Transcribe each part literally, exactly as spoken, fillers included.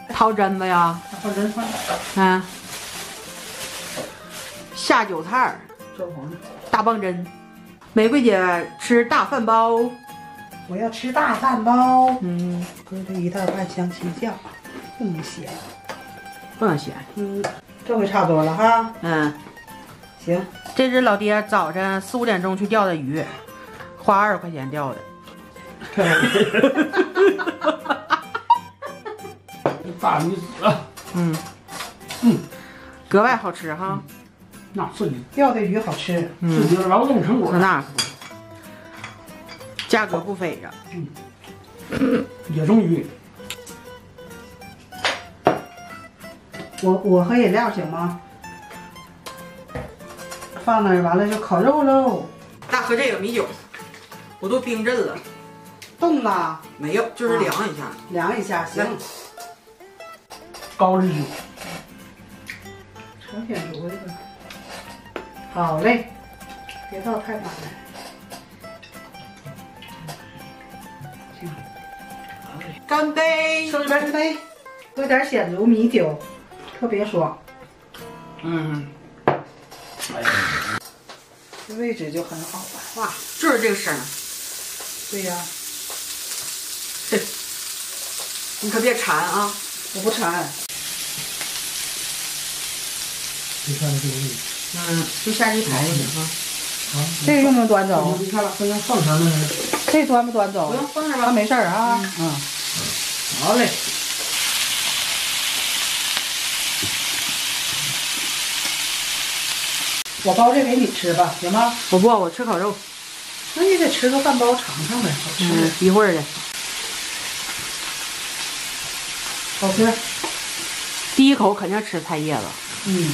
掏榛子呀？ 掏榛子。 嗯。下酒菜儿。 周黄的。 大棒针。玫瑰姐吃大饭包。 我要吃大饭包。 嗯。 搁这一袋半香鸡酱，不能咸。 不能咸。 嗯，这回差不多了哈。 嗯。 行。 这是老爹早晨四五点钟去钓的鱼，花二十块钱钓的。 大鱼子， 嗯嗯， 格外好吃哈。 那刺激， 钓的鱼好吃， 刺激了劳动成果。 那可不，价格不菲呀。 嗯，野生鱼。 我我喝饮料行吗？放那儿完了就烤肉喽。 那喝这个米酒，我都冰镇了。 冻了？ 没有，就是凉一下。 啊、凉一下，行。 高丽酒。 朝鲜族的。好嘞，别倒太满了。行。 干杯！ 干杯！干杯！喝点鲜竹米酒，特别爽。 嗯。哎呀， 这位置就很好了。 哇，就是这个声。 对呀。 哼，你可别馋啊！ 我不馋。 你看这个。 嗯，就下鸡排就行哈。 啊，这个用不用端走？ 你看了，刚才放上那个。 这端不端走？ 不用，放这吧， 没事儿啊。嗯。好嘞。我包这给你吃吧，行吗？ 我不，我吃烤肉。 那你得吃个饭包尝尝呗，好吃。 嗯，一会儿的。 好吃。 第一口肯定吃菜叶子。 嗯。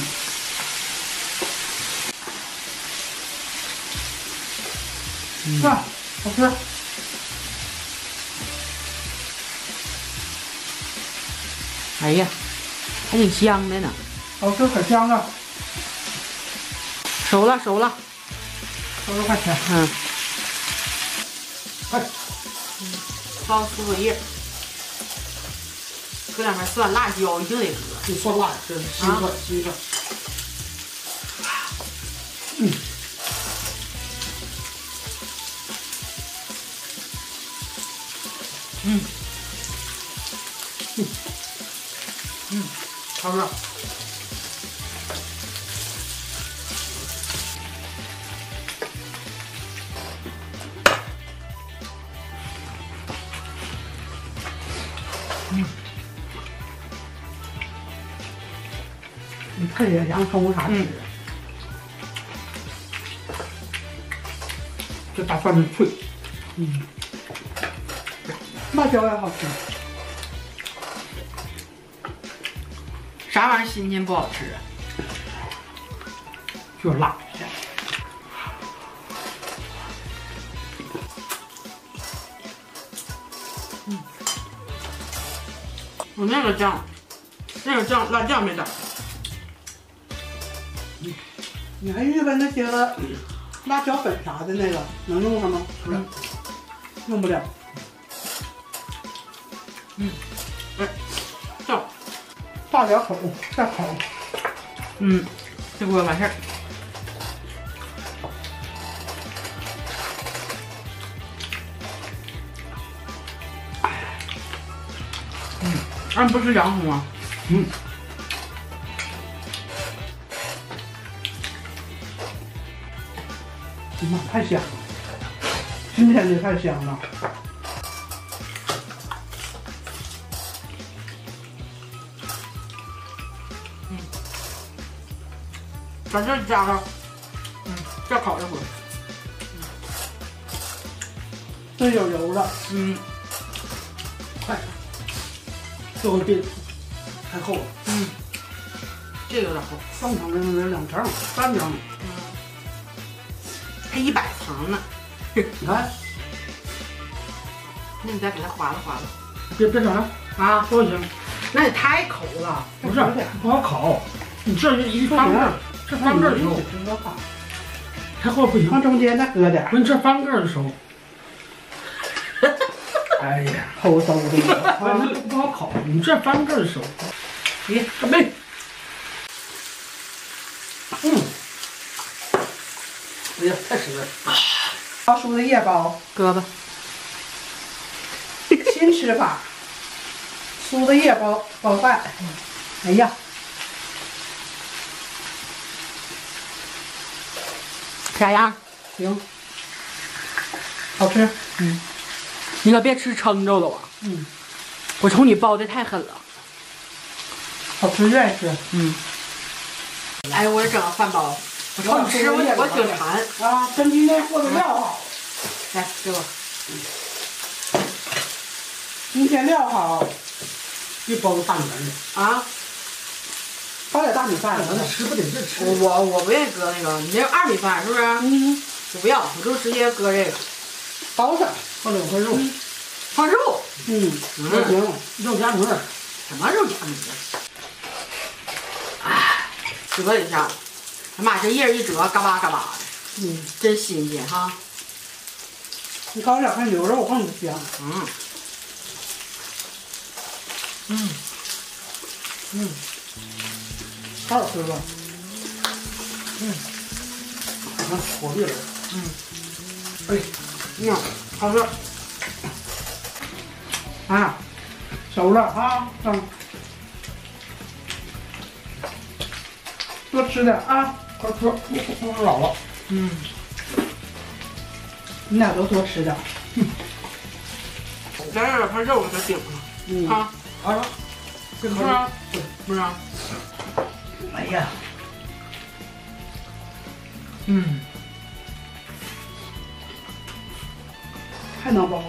是、嗯，好吃。 哎呀，还挺香的呢。 好吃，可香了。 熟了，熟了。 熟了，快吃。 嗯。 快。 嗯，放苏子叶，搁两片蒜，辣椒一定得搁。 这蒜辣，这是新蒜，新蒜。嗯。 嗯，嗯，嗯，好吃。嗯， 你配点洋葱啥吃？ 嗯、 这大蒜是脆。 嗯。辣椒也好吃， 啥玩意儿新鲜不好吃啊？ 就是辣。 嗯，我那个酱，那个酱辣酱没打。 嗯，你还预备那些个辣椒粉啥的那个能用上吗？ 嗯， 用不了。 嗯，哎，这大两口再烤。 嗯，这锅完事儿。嗯，俺不吃洋葱啊。 嗯。 妈，太香了！今天这太香了。 把这加上，嗯，再烤一会儿。 这有油了， 嗯， 快， 最后这太厚了， 嗯，这有点厚， 正常的那两层、三层， 嗯，还一百层呢。 你看， 那你再给它划拉划拉， 别别整了啊， 都行。 那也太抠了， 不是不好烤，你这一方个。这方个熟，太厚不行。 放中间再搁点。 你这方个熟。 哎呀， 偷收的一个哎， 啊！ 这不好烤，你这翻这儿收。你干杯！嗯，哎呀，太实在了。 老叔的叶包， 胳膊， 新吃法，酥的叶包包饭。哎呀， 啥样？ 行，好吃。 嗯，你可别吃撑着了啊！ 嗯， 我瞅你包的太狠了。 好吃愿意吃。 嗯。哎，我整个饭包，我瞅你吃，我我挺馋。 啊，跟今天做的料好， 来，给我。 今天料好， 别包个大米饭的， 啊， 包点大米饭。 咱这吃不得劲吃。 我我我不愿意搁那个，你那二米饭是不是？ 嗯， 我不要，我就直接搁这个， 包上， 放两块肉， 放肉。 嗯， 嗯就行。 肉夹馍。 什么肉夹馍？哎，折一下，他妈这叶一折，嘎巴嘎巴的， 嗯， 真新鲜哈。 你搞两块牛肉更香。 嗯嗯，嗯，好好吃吧？ 嗯，你看火力了。 嗯， 哎， 嗯，好吃。 啊，熟了啊，嗯，多吃点啊， 快吃，我我老了。 嗯， 你俩都多吃点。 再来两块肉给它顶上。 嗯， 啊， 啊，这是啊，不是啊。 哎呀， 嗯， 还能包。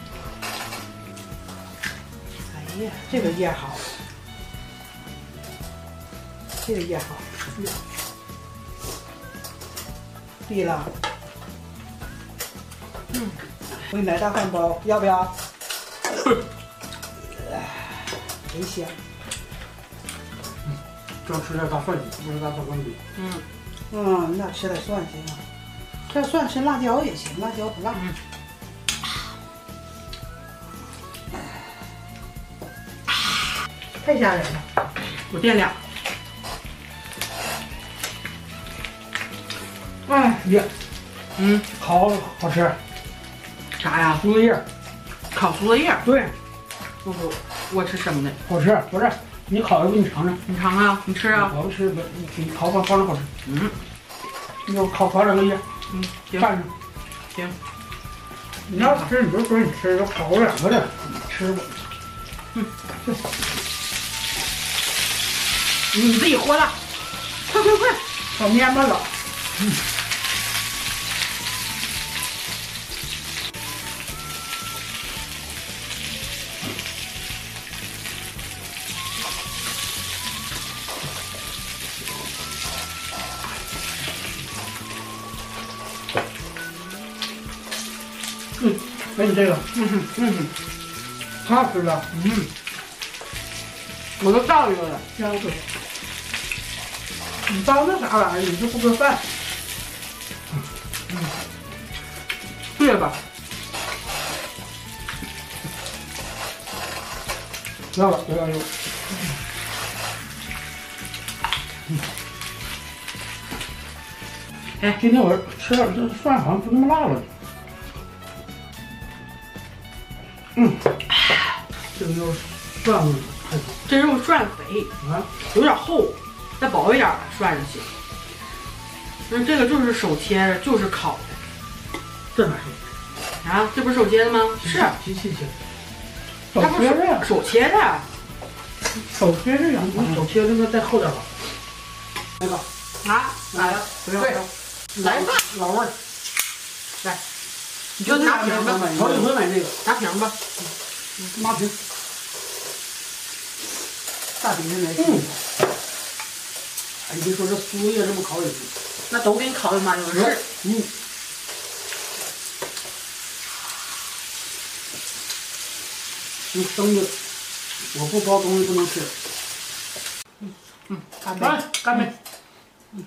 哎呀，这个叶好，这个叶好。对了， 嗯， 我给你来大饭包，要不要？真香。 主要吃点大蒜泥，不是大蒜干饼。 嗯， 嗯，你俩吃点蒜行啊，这蒜吃辣椒也行，辣椒不辣。 嗯太吓人了。 我垫俩。 哎， 耶， 嗯， 好好吃， 啥呀？ 酥子叶。 烤酥子叶。 对， 我不，我吃生的。 好吃。不是，你烤一个，你尝尝。 你尝尝，你吃啊。 我不吃，不，你烤烤烤着好吃。 嗯你给我烤烤两个叶， 嗯，行蘸上。 行。 你要吃你就说你吃，我烤过两个的，你吃吧。 嗯，你自己活了，快快快， 烤面吧了。 嗯。嗯，给你这个， 嗯哼嗯哼太好吃了。 嗯，我都倒一个了。 香水。你包那啥玩意儿？你就不搁饭？ 对吧？ 不要了，不要了。哎，今天我吃了这蒜好像不那么辣了。嗯，这个肉蒜味太足。 这肉涮肥啊， 有点厚，再薄一点涮着行。那这个就是手切的，就是烤的这哪是？ 啊？这不是手切的吗？是， 机器切。 它不是手手切的。 手切这样，手切这个再厚点吧。那个啊，来了， 不要， 对，来吧， 老味儿。 来，你就拿瓶吧， 头一回买这个， 拿瓶吧， 拿瓶。 大饼没吃。 嗯。哎，你别说这酥叶这么烤也行。 那都给你烤的嘛有事。 嗯。用生的，我不包东西不能吃。 嗯嗯，干杯， 来，干杯。 嗯。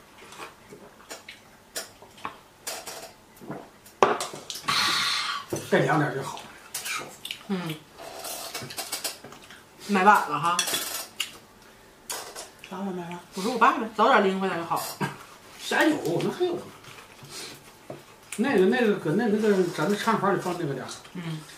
哎再凉点就好，舒服。 嗯，买晚了哈。 啥玩意儿？ 我说我爸呗，早点拎回来就好了。 啥有？那还有？那个那个搁那那个咱那餐盘里放那个点儿。 嗯。